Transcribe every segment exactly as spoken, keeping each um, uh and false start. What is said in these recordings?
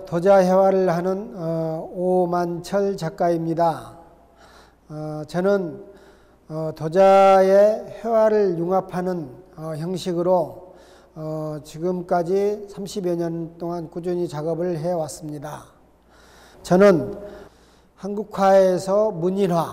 도자 회화를 하는 어, 오만철 작가입니다. 어, 저는 어, 도자의 회화를 융합하는 어, 형식으로 어, 지금까지 삼십여 년 동안 꾸준히 작업을 해왔습니다. 저는 한국화에서 문인화,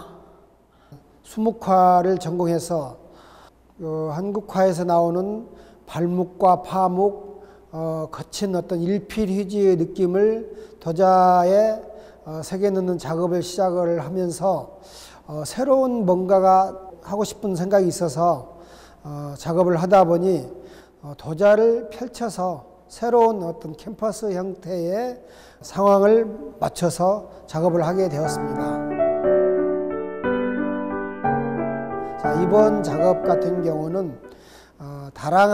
수묵화를 전공해서 어, 한국화에서 나오는 발묵과 파묵, 어, 거친 어떤 일필휘지의 느낌을 도자에 어, 새겨 넣는 작업을 시작을 하면서 어, 새로운 뭔가가 하고 싶은 생각이 있어서 어, 작업을 하다 보니 어, 도자를 펼쳐서 새로운 어떤 캠퍼스 형태의 상황을 맞춰서 작업을 하게 되었습니다. 자, 이번 작업 같은 경우는 어,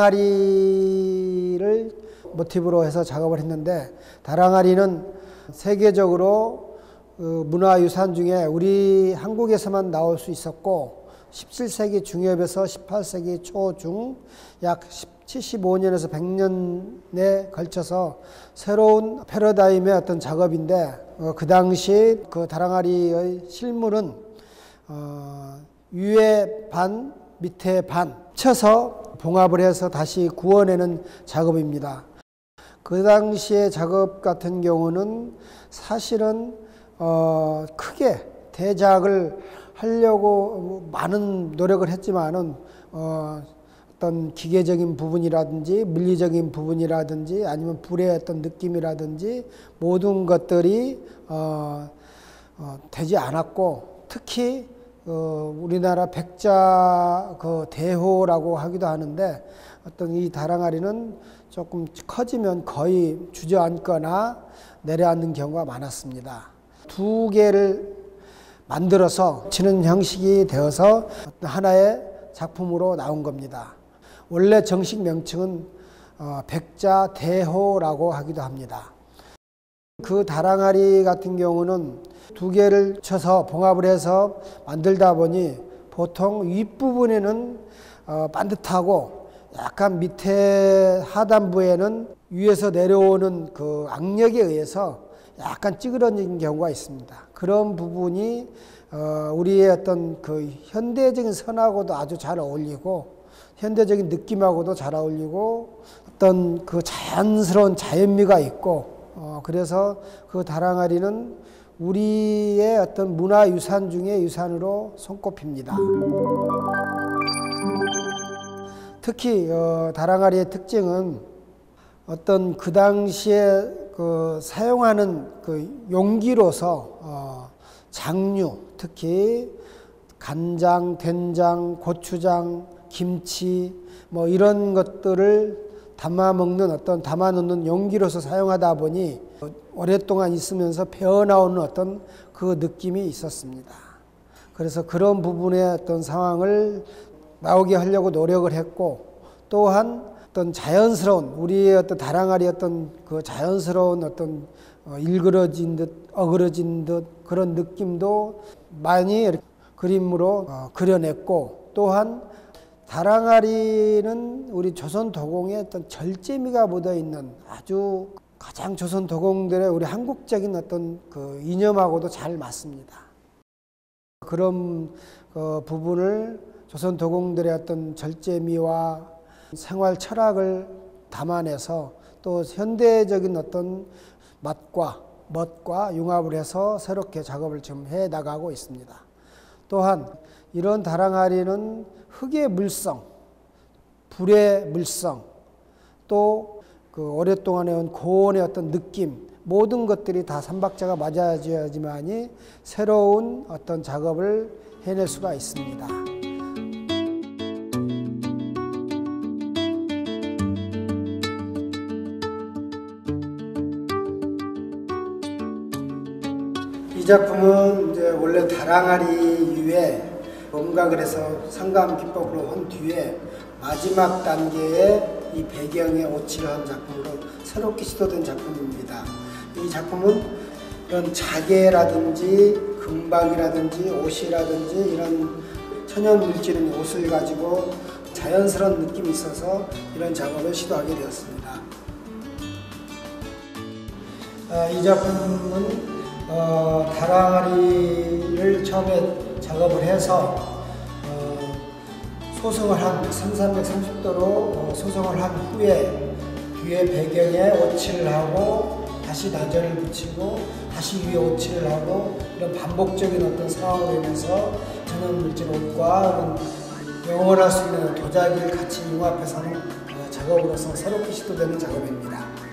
다랑아리를 모티브로 해서 작업을 했는데, 다랑아리는 세계적으로 어, 문화유산 중에 우리 한국에서만 나올 수 있었고 십칠 세기 중엽에서 십팔 세기 초중 약 칠십오 년에서 백 년에 걸쳐서 새로운 패러다임의 어떤 작업인데, 어, 그 당시 그 다랑아리의 실물은 어, 위에 반 밑에 반 쳐서 봉합을 해서 다시 구워내는 작업입니다. 그 당시의 작업 같은 경우는 사실은 어, 크게 대작을 하려고 많은 노력을 했지만은 어, 어떤 기계적인 부분이라든지 물리적인 부분이라든지 아니면 불의 어떤 느낌이라든지 모든 것들이 어, 어, 되지 않았고, 특히 어, 우리나라 백자 그 대호라고 하기도 하는데, 어떤 이 다랑아리는 조금 커지면 거의 주저앉거나 내려앉는 경우가 많았습니다. 두 개를 만들어서 치는 형식이 되어서 하나의 작품으로 나온 겁니다. 원래 정식 명칭은 어, 백자 대호라고 하기도 합니다. 그 다랑아리 같은 경우는 두 개를 쳐서 봉합을 해서 만들다 보니 보통 윗부분에는 어, 반듯하고 약간 밑에 하단부에는 위에서 내려오는 그 악력에 의해서 약간 찌그러진 경우가 있습니다. 그런 부분이 어, 우리의 어떤 그 현대적인 선하고도 아주 잘 어울리고 현대적인 느낌하고도 잘 어울리고 어떤 그 자연스러운 자연미가 있고, 어, 그래서 그 다랑아리는 우리의 어떤 문화유산 중의 유산으로 손꼽힙니다. 특히 어, 다랑아리의 특징은 어떤 그 당시에 그 사용하는 그 용기로서 어, 장류, 특히 간장, 된장, 고추장, 김치 뭐 이런 것들을 담아 먹는 어떤 담아 놓는 용기로서 사용하다 보니 오랫동안 있으면서 배어나오는 어떤 그 느낌이 있었습니다. 그래서 그런 부분의 어떤 상황을 나오게 하려고 노력을 했고, 또한 어떤 자연스러운 우리의 어떤 다랑아리 어떤 그 자연스러운 어떤 어, 일그러진 듯 어그러진 듯 그런 느낌도 많이 그림으로 어, 그려냈고, 또한 다랑아리는 우리 조선 도공의 어떤 절제미가 묻어 있는 아주 가장 조선 도공들의 우리 한국적인 어떤 그 이념하고도 잘 맞습니다. 그런 어, 부분을 조선 도공들의 어떤 절제미와 생활 철학을 담아내서 또 현대적인 어떤 맛과 멋과 융합을 해서 새롭게 작업을 좀 해 나가고 있습니다. 또한 이런 다랑아리는 흙의 물성, 불의 물성, 또 그 오랫동안 해온 고온의 어떤 느낌, 모든 것들이 다 삼박자가 맞아져야지만이 새로운 어떤 작업을 해낼 수가 있습니다. 이 작품은 이제 원래 다랑아리 위에 뭔가 그래서 상감 기법으로 한 뒤에 마지막 단계에 이 배경에 오치를 한 작품으로 새롭게 시도된 작품입니다. 이 작품은 이런 자개라든지 금박이라든지 옷이라든지 이런 천연 물질인 옷을 가지고 자연스러운 느낌이 있어서 이런 작업을 시도하게 되었습니다. 아, 이 작품은 어, 다랑아리를 처음에 작업을 해서 어, 소성을 한 삼삼백삼십 도로 어, 소성을 한 후에 뒤에 배경에 오칠을 하고 다시 나전을 붙이고 다시 위에 오칠을 하고 이런 반복적인 어떤 상황으로 인해서 전원물질 옷과 영원할 수 있는 도자기를 같이 융합해서 하는 어, 작업으로서 새롭게 시도되는 작업입니다.